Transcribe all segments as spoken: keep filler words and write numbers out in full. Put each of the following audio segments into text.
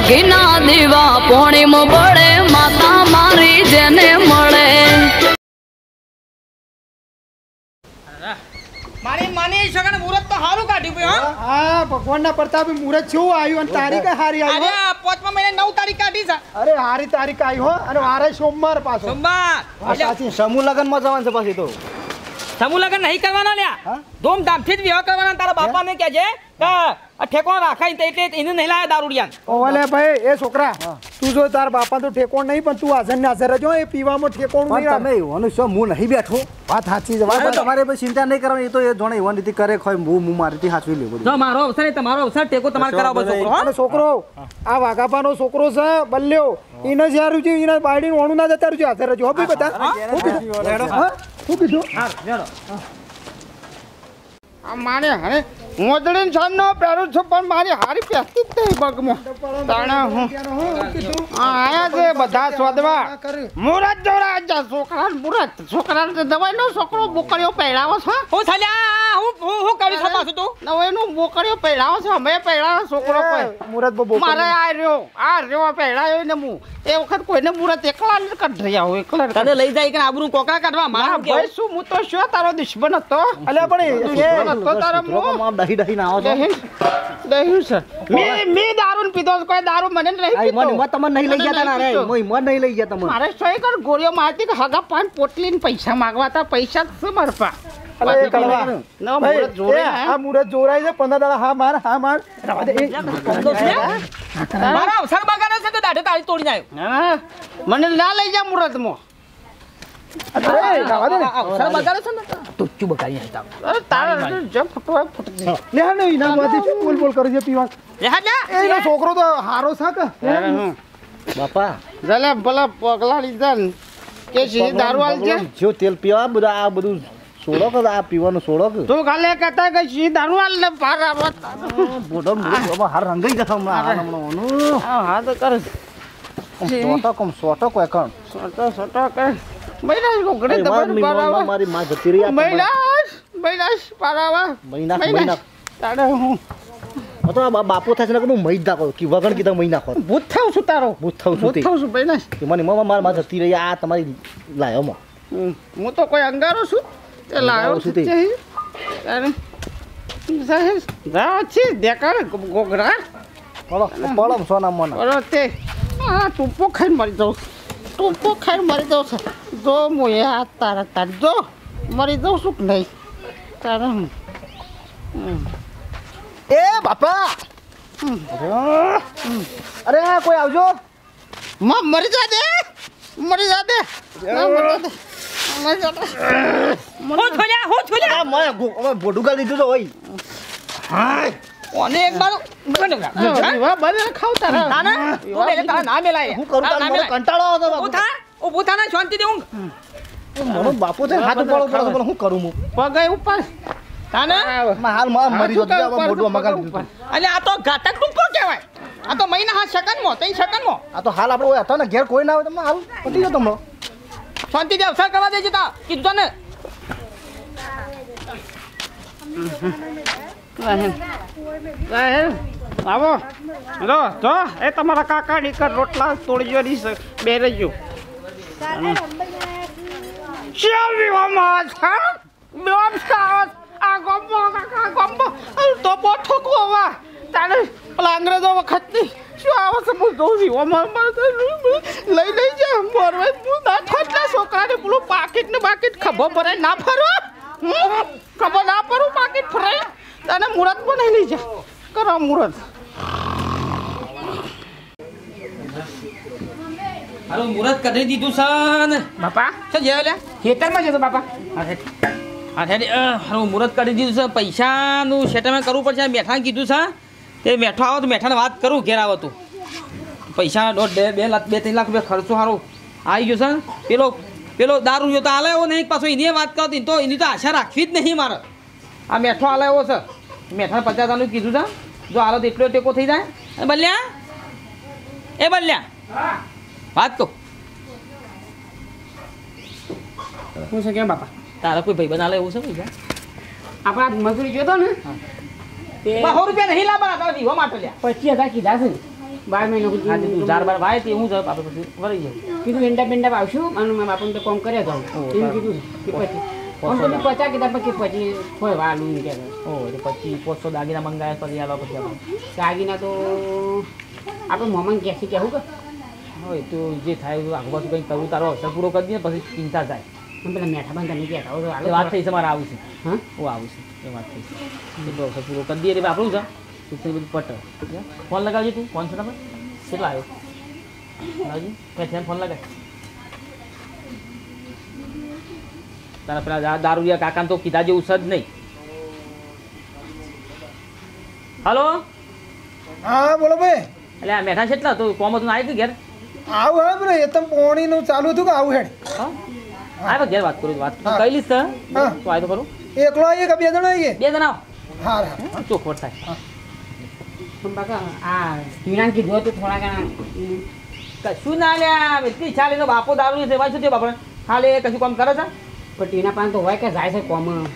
ઘીના દીવા પોણીમાં બળે માતા મારી જેને મળે મારી માની સગન મુહૂર્ત તો હારું કાઢ્યું ભાઈ હા ભગવાનના પ્રતાપે મુહૂર્ત શું આવ્યું અને તારીખ હારી આવી અરે પાંચમા મહિને નવ તારીખ કાઢી છે અરે હારી તારીખ આવી હો અને વારે સોમવાર પાછો સોમવાર સાચી સમૂહ લગન માં જવાનું છે પછી તો સમૂહ લગન નહીં કરવાના લ્યા ધૂમધામથી જ વિવાહ કરવાના તારા બાપાને કહેજે કે આ ઠેકોણ રાખાય એટલે એને નહીં લાયા દારૂડિયા ઓલે ભાઈ એ છોકરા તું જો તાર બાપા તો ઠેકોણ નહીં પણ તું હાજર ને હાજર રહેજો એ પીવામાં ઠેકોણ નહીં તમે એવાનું શું હું નહીં બેઠો વાત સાચી છે વાત તમારે પછી ચિંતા નહીં કરવાની એ તો એ જોણે એવાની રીતે કરે ખોય હું હું મારી રીતે હાચવી લેવું જો મારો અવસર તમારો અવસર ટેકો તમારે કરાવો છોકરો અને છોકરો આ વાઘાપાનો છોકરો છે બલ્લ્યો એને જ્યાં રૂચી એને બાયડી ઓણું ના જતા રૂચી હાજર રહેજો હો ભાઈ બધા શું કીધું મારે હવે મોદડીન સામનો પહેરું છું પણ મારી હારી પહેરતી જ નહીં પગમાં તાણા હું આયા છે બધા શોધવા મુરત જોરા જા છોકરા મુરત છોકરા દવાઈ નો છોકરો બોકડીઓ પહેરાવો છે હું થલ્યા હું હું કરી શકું છું તું દવાઈ નો બોકડીઓ પહેરાવો છે અમે પહેરાવો છોકરો કોઈ મુરત બો મારે આ રહ્યો આ રહ્યો પહેરાયો ને હું એ વખત કોઈને મુરત એકલા ન કાઢી આવો એકલા તને લઈ જાય કે આબરૂ કોકરા કાઢવા મારા ભાઈ શું હું તો શું તારો દુશ્મન હતો અલ્યા પણ એ હતો તારો મો દહી દહી ના આવો દહી સર મે મે દારૂ પીધો કોઈ દારૂ મને નહીં પીતો મને મત તમને નહીં લઈ જતા ના રે મોય મત નહીં લઈ જતા તમને મારે સોય કર ગોળીઓ મારતી કે હગા પાન પોટલીને પૈસા માંગવા તા પૈસા છે મારપા અલે કળવા ના મુરત જોરે આ મુરત જોરાય છે પંદર દાડા હા માર હા માર મારા અવસર બગાડે છે તો દાઢે તાળી તોડી જાય હા મને ના લઈ જા મુરત માં અરે ગાવા દે અવસર બગાડે છે ને તુચ્ચું બગાડી નાખતા અરે તારા જમ ફટવા ફટ લે હા નહીં ના વાતી શું બોલ બોલ કરે છે પીવા લે હા લે એ છોકરો તો હારો છે કે બાપા જલે ભલા પગલા લીધા કે સી દારૂ આલ છે જો તેલ પીવા બધા આ બધું સોડો કે આ પીવાનું સોડો કે તું કાલે કહેતા કે સી દારૂ આલ ને પાર આવત બોડો બાબા હાર રંગાઈ જતા હમણાં હમણાં હા હા તો કર સોટો કમ સોટો કોઈ કણ સોટો સોટો કર મહિના ગોગડે દબાણ પારાવા મારી માં જતી રહી મહિના મહિના પારાવા મહિના મહિના તાડે હું તો આ બાપો થાય છે ને હું મહિના કહું કે વગણ કીધા મહિના ખો ભૂત થાઉં છું તારો ભૂત થાઉં છું ભૂત થાઉં છું મહિના કે મને મમ્મા માર માં જતી રહી આ તમારી લાયો માં હું તો કોઈ અંગારો છું તે લાયો છું તે તારે સાહેબ જા છે દેખાડે ગોગડા પડો પડો સોના મન બરો તે આ ટૂંપો ખાઈને મરી જાઉં ટૂંપો ખાઈને મરી જાઉં છું જો હું એ આ તારા તાર જો મરી જાઉં છું કે નહીં તારે એ બાપા અરે કોઈ આવજો માં મરી જા દે મરી જા દે મરી જા દે મરી જા દે હું થોલ્યા હું થોલ્યા મેં બોડું ગાલી દીધું તો હોય હા ઓને એક બાર બને વાહ બને ખાવ તારા તાના તું બે તારા ના મેલાય હું કરું તાર મને કંટાળો આવતો બાપુ ઉઠા ઓ ઉઠાના શાંતિ દે ઊંઘ મને બાપુ છે હાથ ઉપર ઉપર ઉપર હું કરું હું પગે ઉપર તાના માં હાલ માં મરી ગયો તો મોઢું મગાલ દીધું અલે આ તો ઘાતક ટુંપો કહેવાય આ તો મહિના હા સેકન્ડ મો તઈ સેકન્ડ મો આ તો હાલ આપણે હતા ને ઘેર કોઈ ના આવે તો હાલ પટી ગયો તમનો શાંતિ દે અવસર કરવા દેજે તા કીધું ને આવો લો તો એ તમારા કાકા નીકળ રોટલા તોડજો ની બે રજો શિયાવી મામા હા બેમ સ્ટાર આ ગોમ્બો કાકા ગોમ્બો તો બોઠો કોવા તારે પેલા અંગ્રેજો વખતની શું આવે છે હું જોઉં છું ઓમાં લઈ લઈ જા મોરવે હું ના ઠોટલા છોકરાને પેલું પાકીટ ને બાકીટ ખભો ભરાય ના ફરો ખભો ના ફરું પાકીટ ફરાય તને મુહૂર્ત પણ નહીં લઈ જા કરો મુહૂર્ત હાલો મુરત કરી દીધું છે ને બાપા શું જેવો લે ખેતરમાં જતો બાપા હા હેડી હાલો મુરત કરી દીધું છે પૈસાનું સેટલમેન્ટ કરવું પડશે મેઠાને કીધું છે તે મેઠો આવો તો મેઠાને વાત કરું ઘેર આવો તું પૈસા દોઢ બે બે લાખ બે ત્રણ લાખ રૂપિયા ખર્ચો સારો આવી ગયો છે પેલો પેલો દારૂ જો તો હાલે એવો નહીં પાછો એની વાત કરતી તો એની તો આશા રાખવી જ નહીં મારે આ મેઠો હાલે એવો છે મેઠાને પચાસ હજારનું કીધું છે જો હાલો તો એટલો ટેકો થઈ જાય બલ્યા એ બલ્યા વાત કહું શું છે કેમ બાપા તારા કોઈ ભાઈ બનાવે એવું છે પૈસા આપણા મજૂરી જોતો ને બસો રૂપિયા નહીં લાવવાના તારા દીવા માટે લ્યા પચીસ હજાર કીધા છે બાર મહિનો હા તે તું ચાર બાર ભાઈ તે હું જ આપણે પછી વળી જાય કીધું ઈંડા પિંડા વાવશું અને મારા બાપુને તો કોમ કર્યા જાઉં ઓહો, એમ કીધું કે પછી કોમ તો પચાસ કીધા પછી પછી હોય વાલું કે ઓ તો પછી પોસ્ટો દાગીના મંગાવ્યા પછી આલો પછી આપણે દાગીના તો આપણે મોમાં ક્યાંથી કહેવું કે હવે તો જે થાય એ આગળ પાછું કંઈક કરવું તારો અવસર પૂરો કરી દે પછી ચિંતા જાય હું પેલા મેઠા બંધ તમે કહેતા હો તો એ હાલો વાત થઈ છે મારે આવું છે હા હું આવું છું એ વાત થઈ છે એટલો અવસર પૂરો કરી દઈએ એટલે આપણું છે શિક્ષણ બધું પટ ફોન લગાવજે તું ફોન છે તમે કેટલા આવ્યો લગાવજી મેં છે ફોન લગાવ તારા પેલા દા- દારૂડિયા કાકાને તો કીધા જેવું છે જ નહીં હલો હા બોલો ભાઈ એટલે આ મેઠા કેટલા તો કોમ હતું આવી ગયું ઘેર આવું હે બરે એ તો પોણીનું ચાલુ હતું કે આવું હેડ હા આ ઘેર વાત કરું વાત હા. કઈ લીસ હા. તો આવ્યો તો ખરું એકલો આવીએ કે બે જણા આવીએ બે જણા હા આવો. ચોખવટ થાય પણ બાકા આ પીણાં કીધું હતું થોડા ઘણા હમ, કશું ના લ્યા એટલી ઈચ્છા લઈને બાપો દારૂ ની સેવા શું છે બાપા હાલ એ કશું કામ કરે છે પણ ટીના પાન તો હોય કે જાય છે કોમ આ,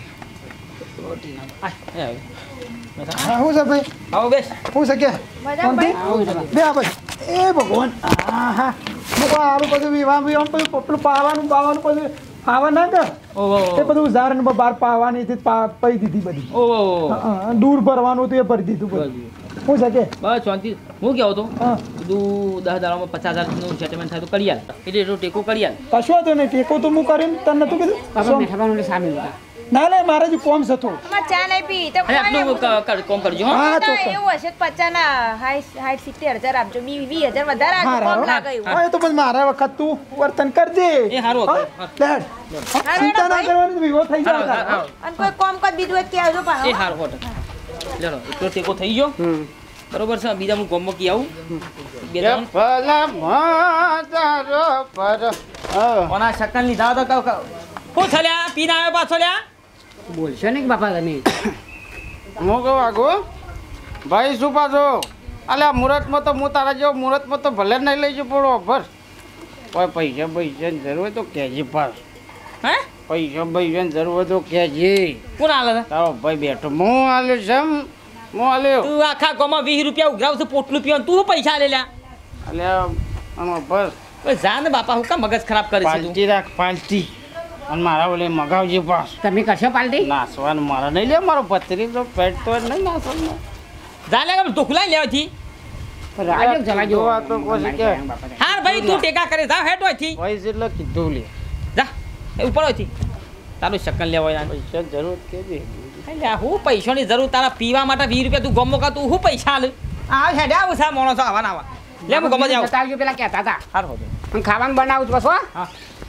એ આવ્યો. બેઠા. હા શું છે ભાઈ આવો બેસ શું છે કે શાંતિ? આવું છે બે આ ભાઈ એ ભગવાન હા હા મૂકો આરું બધું વિવાહ વિવાહ બધું પેલું પાવાનું પાવાનું બધું પાવા ના કર ઓહો એ બધું ઝાર ને બહાર પાવાની હતી પા પઈ દીધી બધી ઓહો હા, હા, દૂર ભરવાનું હતું એ ભરી દીધું બધું શું છે કે બસ શાંતિ હું કેવો તો હા કીધું દસ હજારમાં પચાસ હજારનું સેટલમેન્ટ થાય તો કરી આલ એટલે એટલો ટેકો કરી આલ કશું હતું નહીં ટેકો તો હું કરીને તને નતું કીધું બાપા મેઠા પાન સામે હતા ના લે મારે જે કોમ છે થોડું માં ચા નહીં પી તો અને આટલું ક- ક- કોમ કરજો હો હા તો ચોક્કસ એવું હશે તો પચાના હાઈટ હાઈટ સિત્તેર હજાર આપજો વી વી હજાર વધારે હા આપજો કોમ હા લાગે એવું હા એ તો પણ મારા વખત તું વર્તન કરજે એ હારું હતું. હા, લેડ. હા, ચિંતા ના કરવાની વિવો થઈ હારો, જાય હારો. અને કોઈ કોમ કોઈ બીજું હોય તો કહેજો એ પાછો હારું હોટ લેડો એટલો ટેકો થઈ ગયો હમ બરોબર છે બીજા હું ગોમમાં કી આવું બે ત્રણ ભલા માતારો પર કોના શકન લીધા તો કહું કહું હું છલ્યા પીને આવ્યો પાછો લ્યા બોલશો ને કે બાપા તમે હું કહું આગો ભાઈ શું પાછો અલ્યા મુહૂર્તમાં તો હું તારા જેવો મુહૂર્તમાં તો ભલે નહીં લઈ જવું પડો ભર કોઈ પૈસા પૈસાની જરૂર હોય તો કહેજે પાસ હે પૈસા પૈસાની જરૂર હોય તો કહેજે કોણ હાલે છે તારો ભાઈ બેઠો હું હાલ્યો છે એમ હું હાલ્યો તું આખા ગામમાં વીસ રૂપિયા ઉઘરાવ છે પોટલું પીવાનું તું શું પૈસા લે લ્યા અલ્યા આમાં બસ ઓય જા ને બાપા હું કા મગજ ખરાબ કરે છે તું પાલટી રાખ પાલટી અને મારા ઓલે મગાવજે પાસ તમે કરશો પાલટી નાસવાનું મારા નહીં લે મારો પથરી તો પેટ તો નહીં નાસવાનું જા લે ઢોકલા લેવાથી રાજ્ય જવા જો જોવા તો પછી કે હા ભાઈ તું ટેકા કરે જા હેઠ હોયથી ભાઈ જેટલો કીધું લે જા એ ઉપર હોયથી તારું શકન લેવો યાર પૈસા જરૂર કેજે એટલે આ હું પૈસાની જરૂર તારા પીવા માટે વીસ રૂપિયા તું ગમો કા તું હું પૈસા આલે આ હેડે આવું છે માણસો આવા ના આવા લે હું ગમો જાવ બતાવજો પેલા કહેતા હતા હાર હોજો પણ ખાવાનું બનાવું છું બસ હો હા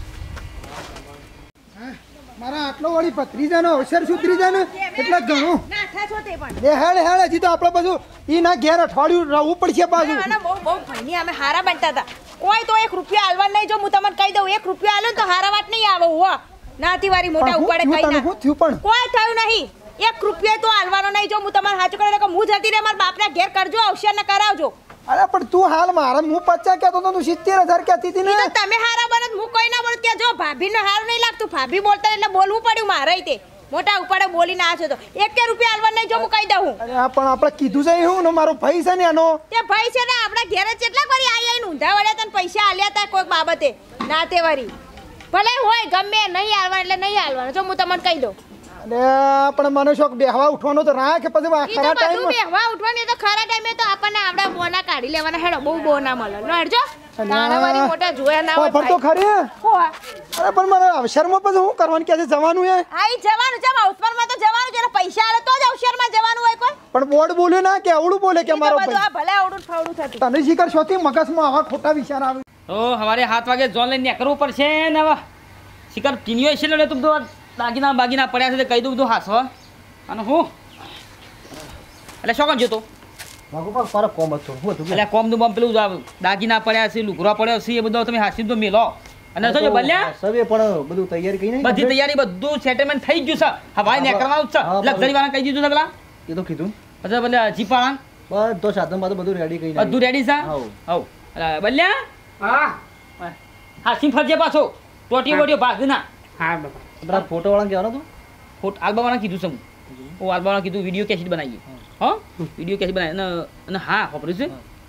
મારા આટલો વાળી ભત્રીજાનો અવસર સુધરી જાય ને એટલે ઘણું નાઠા છો તે પણ બે હેડ હેડ હજી તો આપણે બધું ઈ ના ઘેર અઠવાડિયું રહેવું પડશે પાછું અને બહુ બહુ ભાઈની અમે હારા બનતા હતા કોઈ તો એક રૂપિયા આલવા નહીં જો હું તમને કહી દઉં એક રૂપિયા આલો ને તો હારા વાત નહીં આવે હો નાતી વારી મોટા પણ ઉપાડે હું કઈ તને ના શું થયું પણ કોઈ થયું નહીં એક રૂપિયા તો આલવાનો નહીં જો હું તમારે સાચું કરે હું જતી રહે મારા બાપના ઘેર કરજો અવસર ને કરાવજો અરે પણ તું હાલ મારા હું પચાસ કહેતો તો તું સિત્તેર હજાર કહેતી હતી ને ઈ તો તમે હારા બનો હું કોઈ ના બોલું ત્યાં જો ભાભીને હારું નહીં લાગતું ભાભી બોલતા એટલે બોલવું પડ્યું મારે તે મોટા ઉપાડે બોલીને આ છો તો એક કે રૂપિયા આલવા નહીં જો હું કહી દઉં અરે આ પણ આપણે કીધું છે હું ને મારો ભાઈ છે ને એનો તે ભાઈ છે ને આપણા ઘેર કેટલા વારી આઈ આઈને ઊંધા વળ્યા તને પૈસા આલ્યા તા કોઈક બાબતે ના તે વારી ભલે હોય ગમે નહીં આલવા એટલે નહીં આલવાનું જો હું તમને કહી દઉં અરે પણ મને શોખ બેહવા ઉઠવાનો તો રાખ પછી આ ઈ તો ખરા બધું ટાઈમ બેહવા ઉઠવાની તો ખરા ટાઈમે તો આપણને આપડા બોના કાઢી લેવાના હેડો બહુ બોના મળે લડજો તાણાવાળી મોટા જોયા ના હોય પણ તો ભાઈ. ખરી હોવા. અરે પણ મને અવસરમાં પછી હું કરવાનું કે છે જવાનું હે હા ઈ જવાનું છે અવસરમાં તો જવાનું છે એટલે પૈસા આલે તો જ અવસરમાં જવાનું હોય કોઈ પણ બોર્ડ બોલ્યું ના કે આવડું બોલે કે ઈ તો મારો બધું ભાઈ આ ભલે આવડું ફાવડું થતું તને શીખર શોથી મગજમાં આવા ખોટા વિચાર આવે તો સવારે સાત વાગે જોન લઈને નીકળવું પડશે ને હવે શિકાર કિનિયો છે ને તું બધું દાગીના બાગીના પડ્યા છે તે કહી દઉં બધું હાસો અને હું એટલે શું કામ જોતો માગો પર કોમ હતો હું હતું એટલે કોમ નું બમ પેલું આ દાગીના પડ્યા છે લુગરો પડ્યો છે એ બધો તમે હાસી તો મેલો અને શું છે બલ્યા સવે પણ બધું તૈયારી કરી નહીં બધી તૈયારી બધું સેટલમેન્ટ થઈ ગયું છે હવાઈ નીકળવાનું જ છે હા, બસ. લક્ઝરી વાળા કહી દીધું છે પેલા એ તો કીધું પછી પેલા જીપાળા બધો સાધન બાધન બધું રેડી કરી બધું રેડી છે હાઉ. હવ એટલે બલ્યા હા હા સિંહ ફરજે પાછો ટોટી બોટીઓ ભાગ ના હા બાપા પેલા ફોટો વાળા કહેવાનો તું ફોટ આલ્બાવાળા કીધું છે હું હું આલ્બાવાળા કીધું વિડીયો કેસેટ બનાવીએ હા વિડીયો કેસેટ બનાવી અને અને હા ખબર છે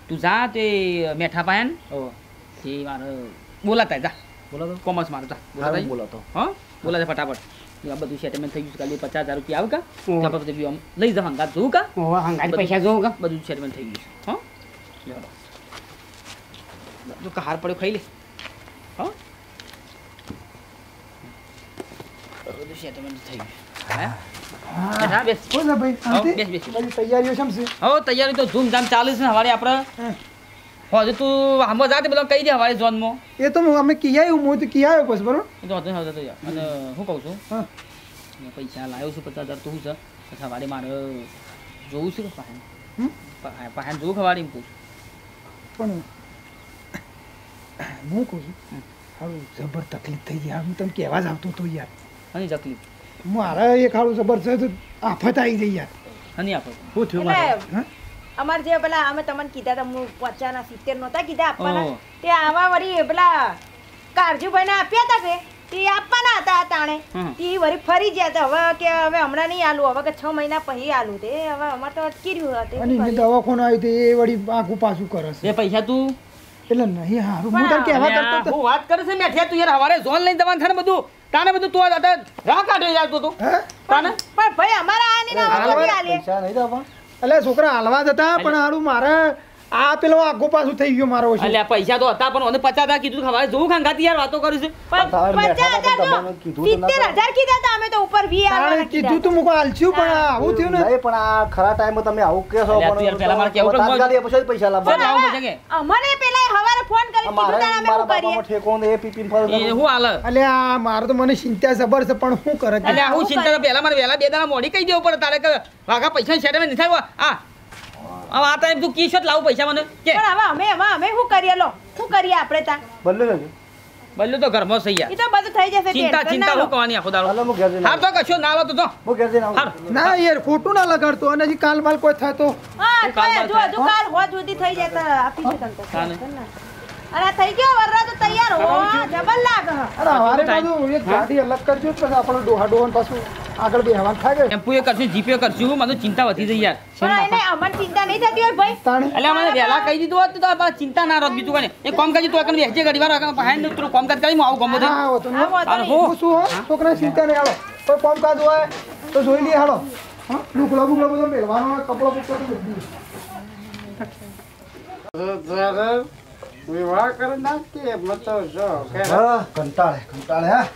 તું જા તે મેઠા પાયન તે મારે બોલાતા જા બોલાતો કોમર્સ મારે જા હારું બોલાતા બોલાતો હા બોલાતા ફટાફટ આ બધું સેટલમેન્ટ થઈ ગયું કાલે પચાસ હજાર રૂપિયા આવે કા ઓહો. ત્યાં પછી આમ લઈ જા હંગાત જોઉં કા ઓહો હંગાત પૈસા જોઉં કા બધું સેટલમેન્ટ થઈ ગયું હા લેવડો જો હાર પડ્યો ખાઈ લે હા બધું સેટલમેન્ટ થઈ ગયું હે બેઠા બેસ બોલ ને ભાઈ હો, શાંતિ? બેસ બેસ બધી તૈયારીઓ શમ છે હો તૈયારી તો ધૂમધામ ચાલે છે ને હવારે આપણે હજુ તું આમાં જા તે બધા કહી દે હવારે ઝોનમાં એ તો હું- અમે કિયાયું હું તો કિયાયો પછી બરોબર એ તો હતું હતું યાર અને હું કહું છું હા મેં પૈસા લાવ્યો છું પચાસ હજાર તો શું છે પછી હવારે મારે જોવું છે કે પાહન હમ? પાહન જોવું ખવાડી એમ કહું છું પણ હું કહું છું હારું જબર તકલીફ થઈ ગઈ આ હું તને કહેવા જ આવતો હતો યાર હની તકલીફ મારા એક હારું જબરજસ્ત આફત આવી ગઈ યાર હની આપણે શું થયું મારે એટલે હા અમાર જે પેલા અમે તમને કીધા તા હું પચાના સિત્તેર નહોતા કીધા આપવાના ઓહો. તે આવા વળી પેલા કારજુભાઈને આપ્યા તા કે તે આપવાના હતા આ તાણે હમ. તે વળી ફરી ગયા હતા હવે કે હવે હમણાં નહીં આલું હવે કે છ મહિના પછી આલું તે હવે અમારે તો અટકી રહ્યું હતું અને એની દવાખાનું આવ્યું તે એ વળી આખું પાછું કરે છે એ પૈસા તું એટલે નહીં હારું હું તને કહેવા કરતો અલ્યા, હતો હું વાત કરે છે મેઠિયા તું યાર હવારે ઝોન લઈને જવાનું છે ને બધું તાને બધું તું આ રાહ કાઢ્યો યાર તું તો હે તાને પણ ભાઈ અમારા આ નહીં ના અમે બી આલીએ પૈસા નહીં દેવા એટલે છોકરા હાલવા જતા પણ હારું મારે આ પેલો આખો પાછું થઈ ગયો મારો ઓછો અલ્યા પૈસા તો હતા પણ મને પચાસ હજાર કીધું હવારે જોવું ખાંગાતી યાર વાતો કરું છે પણ તારે પચાસ બેઠા હજાર હતા જો, તમને કીધું તો ના સિત્તેર હજાર કીધા હતા અમે તો ઉપર વી તાણે આવવાના કીધું કીધા તું મૂકો હાલચ્યું પણ આ આવું થયું ને નહીં પણ આ ખરા ટાઈમે તમે આવું કહેશો અલ્યા, તું યાર પહેલા મારે કેવું પડે. તાત્કાલિક પછી જ પૈસા લાવવા પણ આવું પછી કે અમને પેલા હવારે ફોન કરી મારે કીધું તાણે અમે મારા શું કરીએ બાપામાં ઠેકો ને એ પીપીને ફરું એ હું હાલ અલ્યા મારે તો મને ચિંતા જબર છે પણ શું કરે છે અલ્યા હું ચિંતા પહેલા મારે વહેલા બે દાડા મોડી કહી દેવું પડે તારે કે વાઘા પૈસા સેટલમેન્ટ નહીં થાય આ હવે આ ટાઈમ તું કીશો જ લાવું પૈસા મને કે પણ હવે અમે હવે અમે શું કરીએ લો શું કરીએ આપણે તા બદલે ને બલ્લું તો ઘરમાં થઈ એ ગયા તો બધું થઈ જશે ચિંતા tension ચિંતા ના લો. હું કરવાની આખો દાડો હાલો હું ઘેર જઈને હાર તો કશો ના લો તો જો હું ઘેર જઈને આવું હાર ના યાર ખોટું ના લગાડતો અને હજી કાલ માલ કોઈ થાય તો હા શું કાલ તો બાલ હજુ થાય? હજુ કાલ હોજ સુધી થઈ જાય તો આપી છે તને તો. કાલે. અને આ થઈ ગયો વરરા તો તૈયાર હો જબર લાગે હ. અરે હવારે થાય? બાજુ એક ગાડી અલગ કરજો પછી આપણે ડોહા ડોહન પાછું આગળ બેહવાનું થાય કે ટેમ્પો એ કરશું જીપે કરશું મને ચિંતા વધી જઈ યાર પણ એને અમને ચિંતા નહીં થતી હોય ભાઈ તાણે એટલે મને વહેલા કહી દીધું હોત તો આ ચિંતા ના રોત બીજું કઈ નહીં. એક કામ કરજે તું એકને બેસજે ઘડી વાર પાહેન તું કામ કાજ કરી હું આવું ગમો હા હોતો આ વાંધો અને નહીં. હું હું શું હો છોકરાને ચિંતા નહીં હાલો કોઈ કામ કાજ હોય તો જોઈ લઈએ હાલો હા લુકડો બુકડો બધો મેળવાનો હોય કપડો બુકડો તો બધું વિવાહ કરી નાખીએ મતો જો હા કંટાળે કંટાળે હા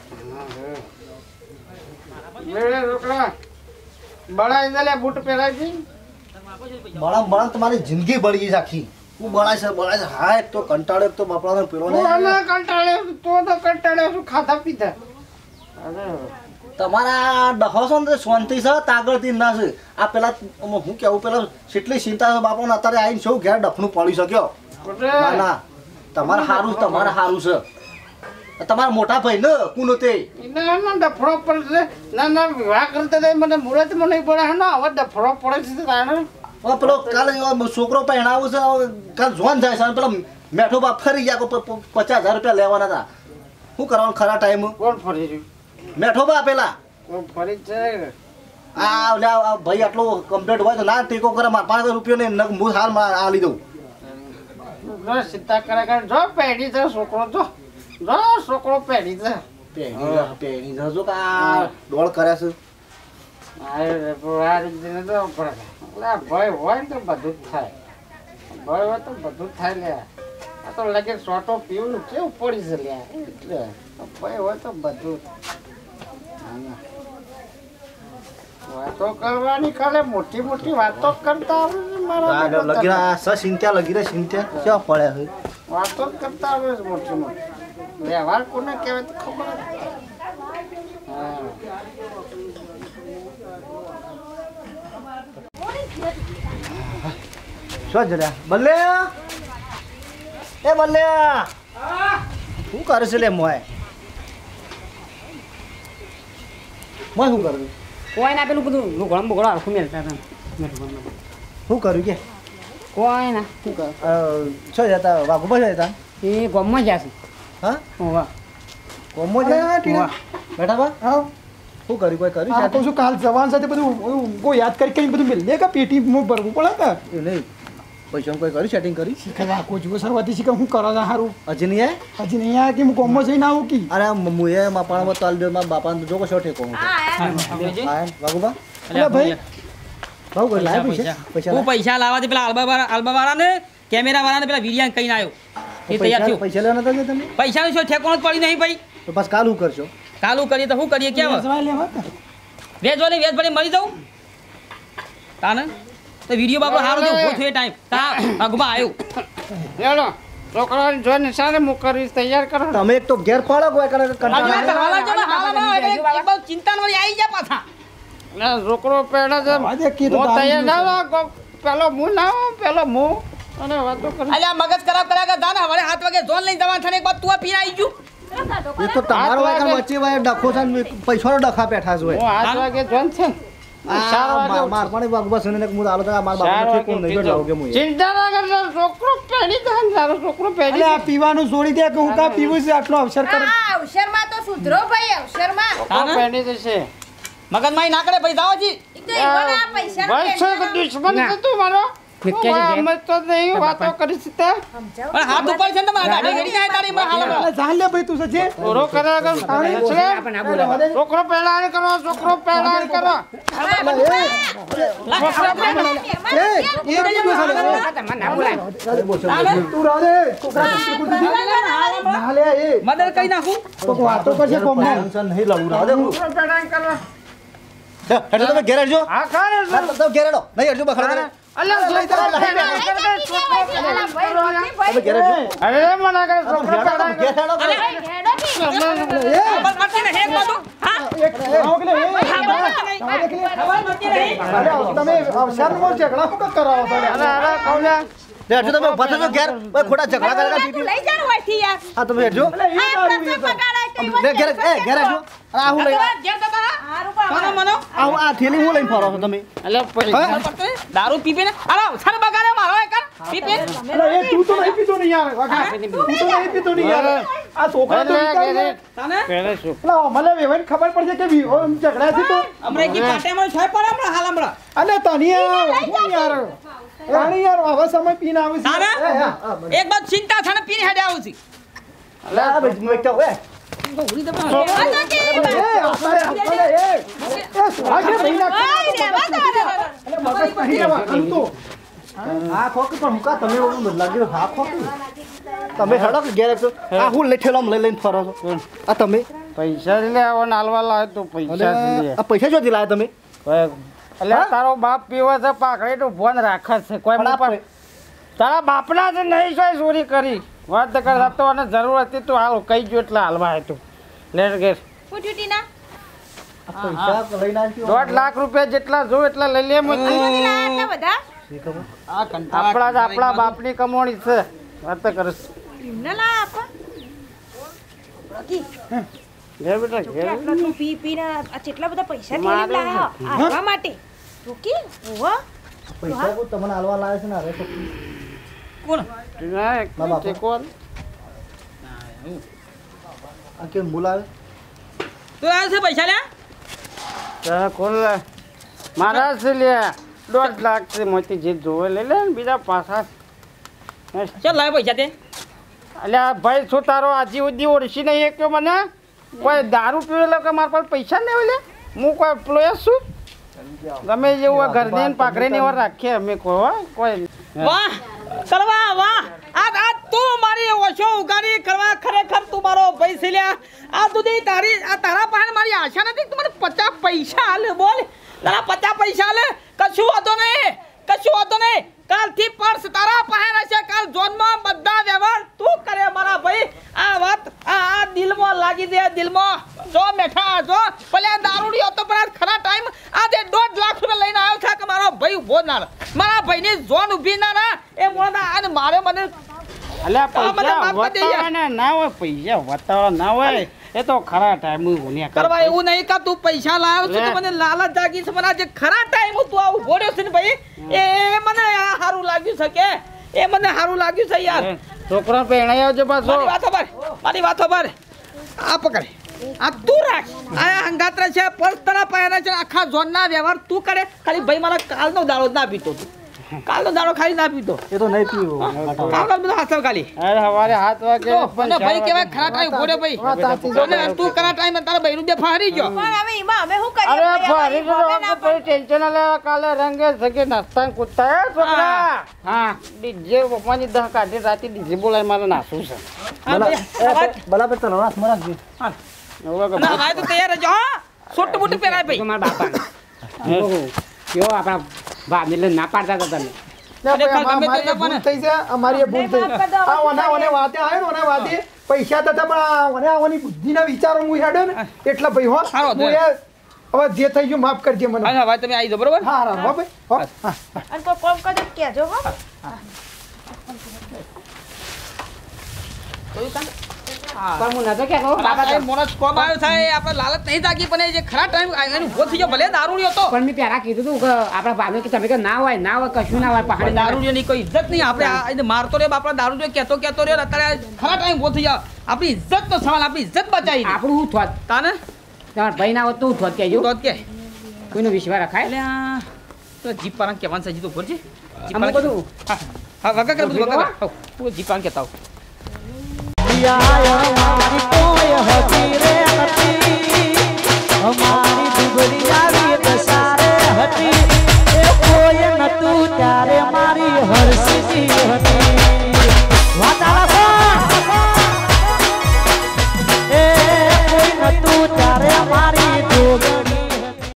મેળે રોકડા બળાઈ દે બૂટ પહેરાવી બળા બળા તમારી જિંદગી બળી ગઈ છે આખી હું બળાય છે બળાય છે હા એક તો કંટાળે એક તો બાપડાનો પેલો હું ને આને કંટાળ્યો છું, તો તો કંટાળ્યો છું ખાધા પીધા અરે તમારા ડખો છો ને તે શાંતિ છે તાગળથી ના છે આ પેલા આમાં હું કેવું પેલા કેટલી ચિંતા છે બાપાને અત્યારે આવીને શું ઘેર ડફનું પડી શક્યો પોતે ના ના તમારે સારું તમારે સારું છે તમારા મોટા ભાઈ ને કુનો તે એના એનો ડફડો પડશે ના ના વિવાહ કરતા હતા મને મુહૂર્તમાં નહીં પડે ને હવે ડફડો પડે છે તાણે હવે પેલો કાલે છોકરો પહેણાવું છે હવે કાલ જોન જાય છે અને પેલો મેઠો બાપ ફરી ગયા પ- પ- પચાસ હજાર રૂપિયા લેવાના હતા શું કરવાનું ખરા ટાઈમ કોણ ફરી રહ્યું મેઠો બા પેલા કોણ ફરી જ જાય આ લ્યા, આ ભાઈ આટલો કમ્પ્લેટ હોય તો ના ટેકો કરે મારે પાંચ હજાર રૂપિયા ને નગ હું હાલ માં આ લીધું જો ચિંતા કરે કરે જો પેઢી છે છોકરો જો જો છોકરો પેઢી છે પહેરી જા, પહેરી જા. જો કે આ ડોળ કરે છે અરે આ રીતે તો પડે એટલે આ ભય હોય ને તો બધું જ થાય ભય હોય તો બધું જ થાય લે આ તો લગે સોટો પીવું કેવું પડી છે લે એટલે ભય હોય તો બધું જ. આના. વાતો કરવાની કાલે મોટી મોટી વાતો કરતા આવડે છે મારા આ બેટા લગી તને. રહ્યા સ ચિંતા લગી રહ્યા ચિંતા ક્યાં પડ્યા છે વાતો જ કરતા આવડે છે મોટી મોટી વ્યવહાર કોને કહેવાય તો ખબર જ નથી. હા શું જર્યા બલ્લે એ બલ્લે શું કરે છે લે મોય મોય શું કર્યું કોઈ ના પેલું બધું લુગડમ બુગડો આખું મેળતા હતા શું કર્યું કે કોઈ ના શું કર અ, શું જતા વાઘુબા શું જતા એ ગમમાં જશે હા હોવા કોમો છે અરે, ટીના. બેઠા બા હા શું કર્યું કોઈ કર્યું આ છે તો શું કાલ જવાન સાથે બધું ઊંઘો યાદ કરી કરીને બધું મેળ લે કે પેટીમાં ભરવું પડે કે એ નહીં પૈસાનું કોઈ કર્યું સેટિંગ કરી શીખે રાખો જુઓ સરવાથી શીખે હું કરો છો સારું હજી નહીં આય હજી નહીં આ કે હું કોમો જઈને આવું કી અરે મુએ માપાણામાં તાલ દે મારા બાપાને જો કશો ઠેકો હું હા, આ વાગુબા અરે ભાઈ ભાવ કોઈ લાય પૈસા પૈસા હું પૈસા લાવવાથી પેલા આલ્બા આલ્બા વાળાને કેમેરા વાળાને પેલા વિરિયાને કહીને આવ્યો એ તૈયાર થયો પૈસા લેવાના હતા તમે પૈસાનું શું ઠેકોણ જ પડી નહીં ભાઈ તો બસ કાલ હું કરશો ચાલુ કરીએ તો શું કરીએ કેમ વેચવા લેવા હતા. વેચવાની વેચ પડી મરી જાઉં તાને તો વિડીયો બાપડો સારો થયો ઉભો થયો ટાઈમ તા અગમાં આવ્યો હેલો છોકરાને જો નિશાને હું કરીશ તૈયાર કરો તમે એક તો ઘેર પાડો કોઈ કરે ચિંતા વાળી આવી જાય પાછા ના છોકરો પહેલા છે આ દેખ કીધું હું દારૂ તૈયાર પીવું ના લાવો. પેલો હું ના આવું, પેલો હું અને વાતો કરી અલ્યા મગજ ખરાબ કર્યા કે દાના હવે સાત વાગે ઝોન લઈને જવાનું થાય એક બાદ તું આ પીને આવી ગયું એ તો તમારો વાયકર વચ્ચે વાય ડખો છે ને પૈસાનો ડખા બેઠા છે હું આઠ વાગે જોન છે ને. ચાર વાગે આ માર પણ વાગુબા સુને ને હું આલો તો માર ચાર બાપા વાગે કોણ નહીં ઉઠી જાવ કે જાઉં. હું ચિંતા ના કરતા છોકરો પહેરી જાય ને તારો છોકરો પહેરી અરે આ પીવાનું છોડી દે કે હું કા પીવું છે આટલો અવસર કર આ અવસરમાં તો સુધરો ભાઈ અવસરમાં છોકરો પહેરી જશે મગજમાં ના કરે પૈસા આવજી ઈ તો ઈવોના આ પૈસાનો ભાઈ છે કે દુશ્મન છે તું મારો અમે તો નહીં વાતો કરી છે તે સમજાવો. પણ હાથ ઉપર છે ને તમારા દાઢી ઘડી જાય તારી માં હાલ અરે જાન લે ભાઈ તું સજે પૂરો કરે કે છોકરો પહેલા કરો છોકરો પહેલા કરો એ એ કીધું છે તું રાહ દે છોકરા તું કીધું ના લે એ મદદ કરી નાખું તો વાતો કરશે કોમ ટેન્શન નહીં લઉં રાહ દે હું છોકરો પહેલા કરો એટલે તમે ઘેર આવજો હા કારે હા તમે ઘેર આવો નહીં આવજો બખડા અલ્યા છોકરો પહેલા તમે ઘેર આવજો અરે મના કરે છોકરો પહેલા ઘેર આવો બસ મરતી ને હેક બાજુ હા આવો કે લે અરે તમે અવસર નો ઝઘડા શું કરાવો છો લે? અરે અરે કૌલ્યા લે આવજો તમે ઉભા થજો ઘેર ઓય ખોટા ઝઘડા કરે તું લઈ જા ને હોયથી યાર હા તમે આવજો આ પ્રસંગ પગાડાય તો ઈવોને લે ઘેર એ ઘેર આવજો આ હું લઈ ઘેર જતા રહો. હારું પણ મનો મનો આ હું આ થેલી હું લઈને ફરો છો તમે અલ્યા પૈસા દારૂ પી પીને અરે સર બગાડે મારો એ કર પી પી અરે એ તું તો નહીં પીતો નહીં યાર વાઘા તું તો નહીં પીતો નહીં યાર આ છોકરા તો વિચાર લે. તાને પહેલા શું પેલા મને વેવાઈને ખબર પડશે કે વી ઓમ ઝઘડા છે તો હમણાં કી પાટેમાં છે પણ હમણાં હાલ હમણાં અને તની આ હું યાર રાણી યાર હવે સમય પીને આવે છે તારે? એ, હા. એક બાદ ચિંતા છે ને પીને હેડે આવું છે અલા ભાઈ હું એકટા ઓય રહેવા દો કે એ વાત. એ આપણે આપણે એ એ સુહાગે મહિના ઓય, રહેવા દો, રહેવા દો. એટલે મગજ નહીં રહેવા આમ તો આ ખોક પણ હું કા તમે ઓલું લાગ્યું હા ખોક તમે હેડો કે ઘેર આવજો આ હું લઈ ઠેલો લઈ લઈને ફરો છો આ તમે પૈસા લે આવો નાલવા લાવે તો પૈસા લે આ પૈસા જોથી લાયા તમે એટલે તારો બાપ પીવો છે પાકડે તો ફોન રાખે છે કોઈ પણ પણ તારા બાપના જ નહીં સોય ચોરી કરી વાત કર તો અને જરૂર હતી તો હાલ કઈ ગયો એટલે હાલવા હતું લેટ ગેર હું ડ્યુટીના આ પૈસા લઈને આવ્યો દોઢ લાખ રૂપિયા જેટલા જો એટલા લઈ લે મોતી. અહીંયાથી લાયા આટલા બધા આ કંટાળા આપણા જ આપણા બાપની કમોણી છે વાત કર એમને લાયા આપા ઘેર બેટા ઘેર આટલા તું પી પીને આ કેટલા બધા પૈસા મારે લઈને લાયા આવવા માટે રોકી ઓહો પૈસા કોઈ તમને હાલવા લાવે છે ને અરે કોણ ના એક ના બાપા. ટેકો આલ. આ કેમ બોલાવે તું આવે છે પૈસા લે તારા કોણ લે મારા છે લે દોઢ લાખ છે મોતી જે જોવે લઈ લે ને બીજા પાછા ચાલ લાવે પૈસા તે અલ્યા ભાઈ શું તારો આજી ઉદી ઓળખી નહીં એક મને કોઈ દારૂ પીવેલો કે મારા પાસે પૈસા લેવે લે હું કોઈ પ્લોયર છું ગમે જેવું ઘરની પાકડે ને એવા રાખીએ અમે કોઈ હો, કોઈ વાહ કરવા વાહ આ આ તું મારી ઓછો ઉગાડી કરવા ખરેખર તું મારો ભાઈ છે લ્યા આ સુધી તારી આ તારા પાસે મારી આશા નથી તું મને પચાસ પૈસા હાલે બોલ તારા પચાસ પૈસા હાલે કશું વાતો નહીં કશું વાતો નહીં કાલથી પર્સ તારા પાસે રહેશે કાલ ઝોનમાં બધા વ્યવહાર તું કરે મારા ભાઈ આ વાત આ આ દિલમાં લાગી દે દિલમાં જો મેઠા જો ભલે દારૂડી હતો પણ આજ ખરા ટાઈમ આજે દોઢ લાખ રૂપિયા લઈને આવ્યો છે કે મારો ભાઈ ઉભો ના રહે. મારા ભાઈની ઝોન ઊભી ના રહે એ મોડા અને મારે મને અલ્યા આ મને પૈસા માફ કરી દે યાર. વતાવવાના ના હોય પૈસા વતાવવા ના હોય એ તો ખરા ટાઈમ ગુન્યા કરવા એવું નહીં કે તું પૈસા લાવ્યો છે તો મને લાલચ જાગી છે મને આજે ખરા ટાઈમ તું આ ઉભો રહ્યો છે ને ભાઈ એ મને આ સારું લાગ્યું છે કે એ મને સારું લાગ્યું છે યાર છોકરા પહેણાઈ આવજો પાછો મારી વાતો પર મારી વાતો પર આ પકડે આ તું રાખ આ હંગાત્ર છે પર્સ તરા પાયરા છે આખા ઝોન ના વ્યવહાર તું કરે ખાલી ભાઈ મારા કાલનો દાડો જ ના પીતો તું કાલ તો દાડો ખાલી ના પીતો એ તો નહીં પીવું કાલ કાલ બધા હાથ ખાલી અરે સવારે સાત વાગે અને ભાઈ કેવાય ખરા ટાઈમ ગોડે ભાઈ અને તું ખરા ટાઈમ તારા ભાઈ નું ફારી ગયો પણ હવે એમાં અમે શું કરીએ અરે ભાઈ? ફરી હવે હવે ના તો ટેન્શન ના લેવા કાલે રંગે સગે નાસ્તા કૂદતા હે છોકરા હા ડીજે પપ્પાની દહ કાઢી રાતે ડીજે બોલાય મારે નાસું છે બરાબર તો રવાસ મરાકજી ના ભાઈ તો તૈયાર જ હા સોટ બુટ પહેરાય ભાઈ મારા બાપા કયો આપણા ભાભી એટલે ના પાડતા હતા તમે અરે પણ ગમે તે અમારી લોકોને. ભૂલ થઈ છે અમારી એ ભૂલ થઈ માફ કરી દો, આ ઓના ઓને વાતે આવે ને ઓને વાતે પૈસા તો હતા પણ આ ઓને આવવાની બુદ્ધિના વિચારો હું હેડ્યો ને એટલે ભાઈ હો હારો, હું એ હવે જે થઈ ગયું માફ કરજે મને હા ભાઈ તમે આવી જાઓ બરોબર હા હા હો ભાઈ હો હા અને કોઈ કોમ કરજો તો કહેજો હો પણ હું નતો કહેતો બાપા તો મોણસ કોમ આવ્યો થાય આપણે લાલચ નહીં જાગી પણ એ જે ખરા ટાઈમ એનો ઉભો થઈ ગયો ભલે દારૂડિયો હતો પણ મેં પહેલા કીધું હતું કે આપણા ભાભી કે તમે કે ના હોય ના હોય કશું ના હોય પણ પહાડી દારૂડિયોની કોઈ ઇજ્જત નહીં આપણે આ એને મારતો રે બાપડા દારૂડિયો કહેતો કહેતો રે અત્યારે ખરા ટાઈમ ઉભો થઈ જાવ આપણી ઇજ્જત તો સવાલ આપણી ઇજ્જત બચાવી દે. આપણું હું થોત તાને તમારા ભાઈ ના હોત તો હું થોત કહેજો તો જ કે કોઈનો વિશ્વાસ રખાય એટલે આ તો જીપ પારણ કહેવાનું છે હજી તો ઉપર છે જીપ અમુક પારણ બધું હા હા વગર કરે બધું વગર કરે. હઉ, હું જીપ પારણ કહેતા હોઉં યા યા મારી તો